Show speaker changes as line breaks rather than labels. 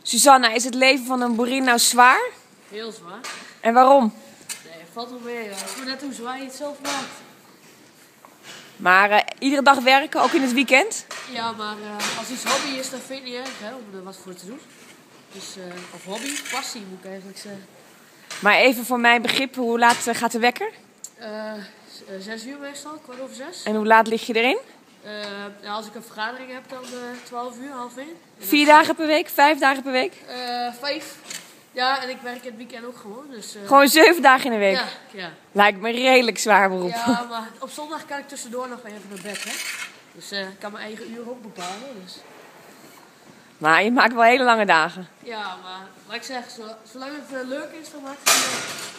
Susanna, is het leven van een boerin nou zwaar?
Heel zwaar.
En waarom?
Nee, valt wel mee. Het is maar net hoe zwaar je het zelf maakt.
Maar iedere dag werken, ook in het weekend?
Ja, maar als iets hobby is, dan vind ik het niet erg, hè, om er wat voor te doen. Dus, of hobby, passie moet ik eigenlijk zeggen.
Maar even voor mijn begrip, hoe laat gaat de wekker?
6 uur meestal, 6:15.
En hoe laat lig je erin?
Nou, als ik een vergadering heb, dan 12 uur, half 1.
4 dagen per week? 5 dagen per week?
5. Ja, en ik werk in het weekend ook gewoon. Dus,
Gewoon 7 dagen in de week?
Ja.
Lijkt me een redelijk zwaar beroep.
Ja, maar op zondag kan ik tussendoor nog even naar bed, hè. Dus ik kan mijn eigen uur ook bepalen. Dus.
Maar je maakt wel hele lange dagen.
Ja, maar wat ik zeg, zolang het leuk is, dan maakt het niet uit.